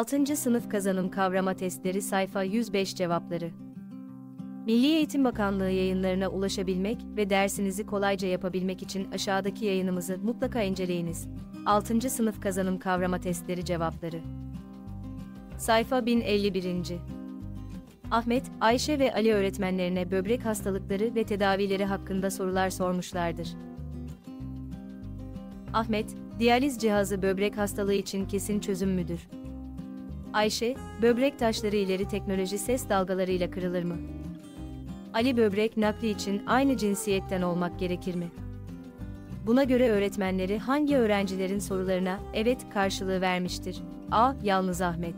6. Sınıf kazanım kavrama testleri sayfa 105 cevapları. Milli Eğitim Bakanlığı yayınlarına ulaşabilmek ve dersinizi kolayca yapabilmek için aşağıdaki yayınımızı mutlaka inceleyiniz. 6. Sınıf kazanım kavrama testleri cevapları. Sayfa 1051. Ahmet, Ayşe ve Ali öğretmenlerine böbrek hastalıkları ve tedavileri hakkında sorular sormuşlardır. Ahmet, diyaliz cihazı böbrek hastalığı için kesin çözüm müdür? Ayşe, böbrek taşları ileri teknoloji ses dalgalarıyla kırılır mı? Ali, böbrek nakli için aynı cinsiyetten olmak gerekir mi? Buna göre öğretmenleri hangi öğrencilerin sorularına evet karşılığı vermiştir? A. Yalnız Ahmet.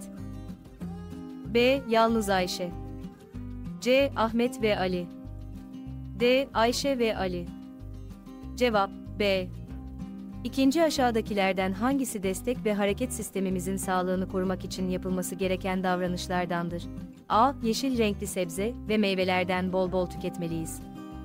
B. Yalnız Ayşe. C. Ahmet ve Ali. D. Ayşe ve Ali. Cevap B. İkinci aşağıdakilerden hangisi destek ve hareket sistemimizin sağlığını korumak için yapılması gereken davranışlardandır? A. Yeşil renkli sebze ve meyvelerden bol bol tüketmeliyiz.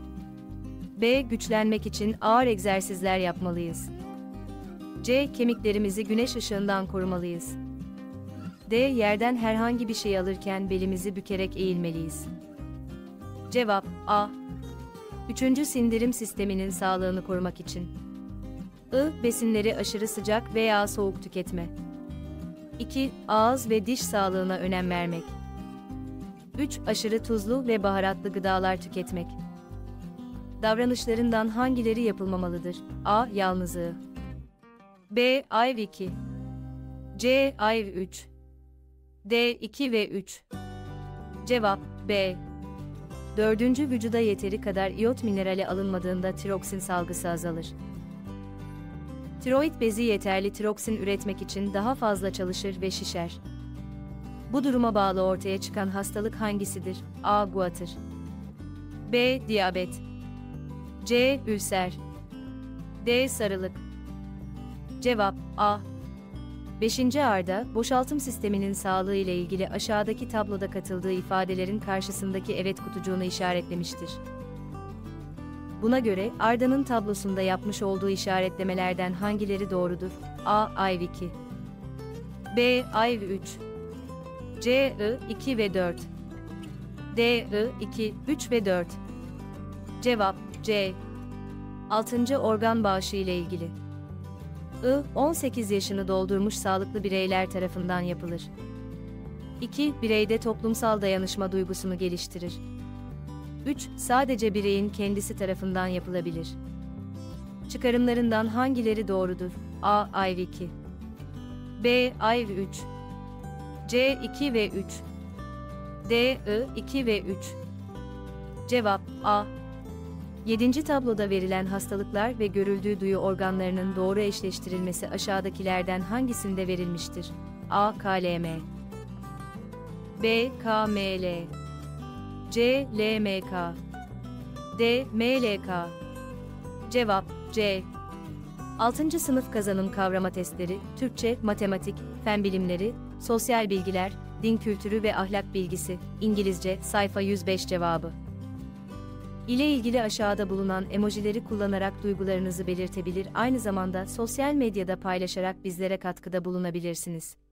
B. Güçlenmek için ağır egzersizler yapmalıyız. C. Kemiklerimizi güneş ışığından korumalıyız. D. Yerden herhangi bir şey alırken belimizi bükerek eğilmeliyiz. Cevap A. 3. Sindirim sisteminin sağlığını korumak için. I. Besinleri aşırı sıcak veya soğuk tüketme. 2. Ağız ve diş sağlığına önem vermek. 3. Aşırı tuzlu ve baharatlı gıdalar tüketmek. Davranışlarından hangileri yapılmamalıdır? A. Yalnızlığı. B. Ayv 2. C. Ayv 3. D. 2 ve 3. Cevap B. 4. Vücuda yeteri kadar iyot minerali alınmadığında tiroksin salgısı azalır. Tiroid bezi yeterli tiroksin üretmek için daha fazla çalışır ve şişer. Bu duruma bağlı ortaya çıkan hastalık hangisidir? A. Guatr. B. Diyabet. C. Ülser. D. Sarılık. Cevap A. 5. Arda, boşaltım sisteminin sağlığı ile ilgili aşağıdaki tabloda katıldığı ifadelerin karşısındaki evet kutucuğunu işaretlemiştir. Buna göre Arda'nın tablosunda yapmış olduğu işaretlemelerden hangileri doğrudur? A. Ayv 2. B. Ayv 3. C. I 2 ve 4. D. I 2, 3 ve 4. Cevap C. 6. Organ bağışı ile ilgili. I. 18 yaşını doldurmuş sağlıklı bireyler tarafından yapılır. 2. Bireyde toplumsal dayanışma duygusunu geliştirir. 3. Sadece bireyin kendisi tarafından yapılabilir. Çıkarımlarından hangileri doğrudur? A. Ayv 2. B. Ayv 3. C. 2 ve 3. D. I 2 ve 3. Cevap A. 7. Tabloda verilen hastalıklar ve görüldüğü duyu organlarının doğru eşleştirilmesi aşağıdakilerden hangisinde verilmiştir? A. KLM. B. KML. C. LMK. D. MLK. Cevap C. 6. Sınıf kazanım kavrama testleri, Türkçe, matematik, fen bilimleri, sosyal bilgiler, din kültürü ve ahlak bilgisi, İngilizce, sayfa 105 cevabı. İle ilgili aşağıda bulunan emojileri kullanarak duygularınızı belirtebilir, aynı zamanda sosyal medyada paylaşarak bizlere katkıda bulunabilirsiniz.